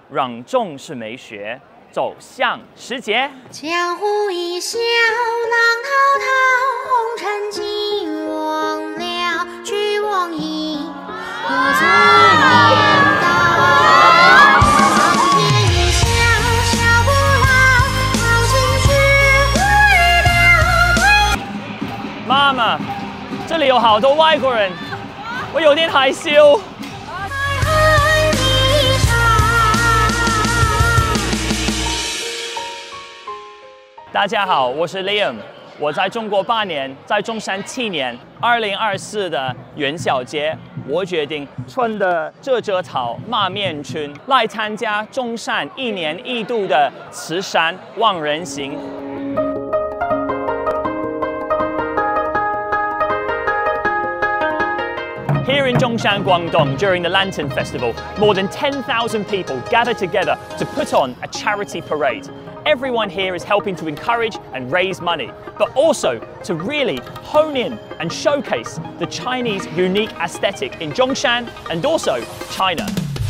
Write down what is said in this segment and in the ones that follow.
让重视美学走向世界。 江湖一笑，浪滔滔，红尘尽忘了，去往矣，何足念叨。长天一笑，笑不老，好情去回了。 妈妈，这里有好多外国人，我有点害羞。 大家好，我是 Liam， 我在中国8年，在中山7年。2024的元宵节，我决定穿的这套马面裙来参加中山1年1度的慈善万人行。 Here in Zhongshan, Guangdong, during the Lantern Festival, more than 10,000 people gather together to put on a charity parade. Everyone here is helping to encourage and raise money, but also to really hone in and showcase the Chinese unique aesthetic in Zhongshan and also China.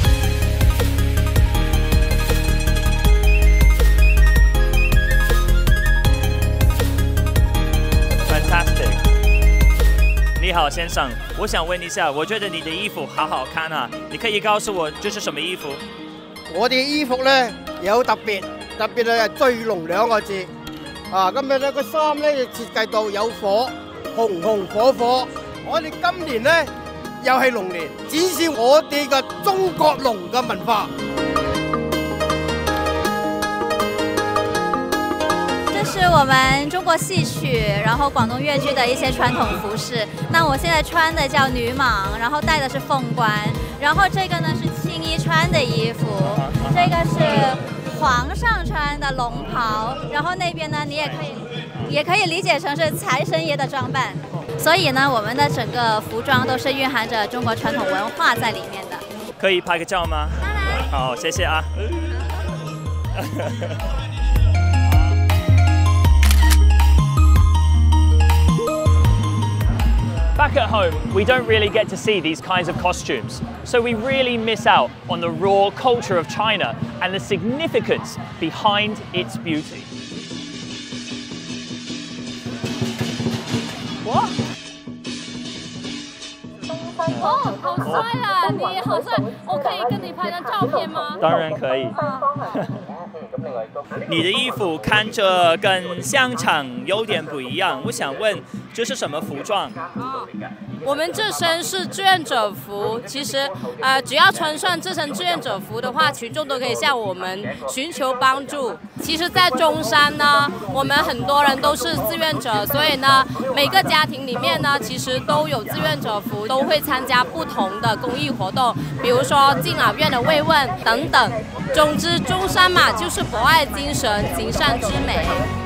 Fantastic. 你好，先生，我想问一下，我觉得你的衣服好好看啊，你可以告诉我这是什么衣服？ 我哋衣服咧有特別咧係聚龍2個字，啊，咁樣咧個衫咧設計到有火，紅紅火火。我哋今年咧又係龍年，展示我哋嘅中國龍嘅文化。 是我们中国戏曲，然后广东粤剧的一些传统服饰。那我现在穿的叫女蟒，然后戴的是凤冠，然后这个呢是青衣穿的衣服，这个是皇上穿的龙袍，然后那边呢你也可以理解成是财神爷的装扮。所以呢，我们的整个服装都是蕴含着中国传统文化在里面的。 可以拍个照吗？ 当然。 好，谢谢啊。Back at home, we don't really get to see these kinds of costumes, so we really miss out on the raw culture of China and the significance behind its beauty. What? 哦，好帅啊！你好帅，我可以跟你拍张照片吗？ 当然可以。你的衣服看着跟香肠有点不一样，我想问，这是什么服装？ 我们这身是志愿者服，其实只要穿上这身志愿者服的话，群众都可以向我们寻求帮助。其实，在中山呢，我们很多人都是志愿者，所以呢，每个家庭里面呢，其实都有志愿者服，都会参加不同的公益活动，比如说敬老院的慰问等等。总之，中山嘛，就是博爱精神，行善之美。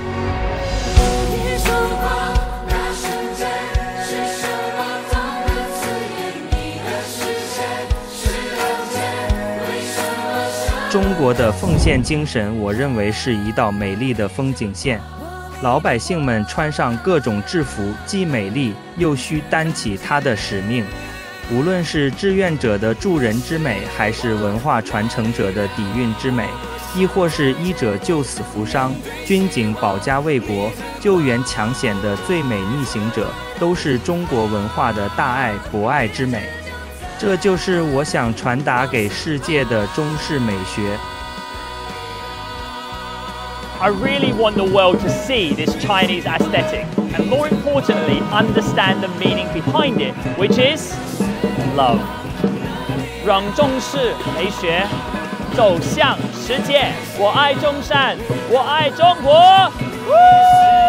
中国的奉献精神，我认为是一道美丽的风景线。老百姓们穿上各种制服，既美丽又需担起他的使命。无论是志愿者的助人之美，还是文化传承者的底蕴之美，亦或是医者救死扶伤、军警保家卫国、救援抢险的最美逆行者，都是中国文化的大爱博爱之美。 这就是我想传达给世界的中式美学。 I really want the world to see this Chinese aesthetic, and more importantly, understand the meaning behind it, which is love. 让中式美学走向世界。我爱中山，我爱中国。